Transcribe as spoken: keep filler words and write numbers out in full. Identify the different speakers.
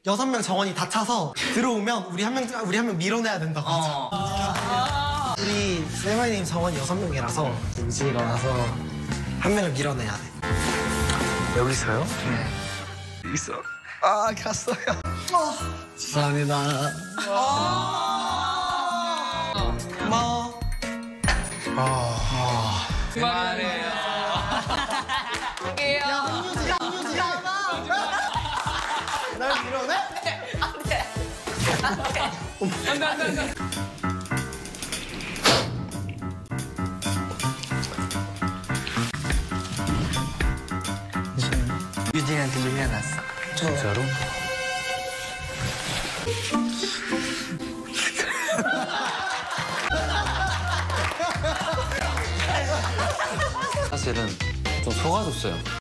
Speaker 1: 여섯 명 정원이 다 차서 들어오면 우리 한 명 우리 한 명 밀어내야 된다고 하죠. 어. 우리 세마이님 정원 여섯 명이라서 우진이가 와서 한 명을 밀어내야 돼.
Speaker 2: 여기서요? 네. 있어. 아, 갔어요.
Speaker 1: 어.
Speaker 2: 죄송합니다.
Speaker 1: 고마워.
Speaker 2: 아.
Speaker 3: 그만해요.
Speaker 1: 야, 한유지, 한유지. 날 밀어내?
Speaker 3: 안 돼. 안 돼. 안 돼, 안 돼, 안 돼.
Speaker 2: 유진이한테 밀려났어. 진짜로?
Speaker 4: 사실은 좀 속아줬어요.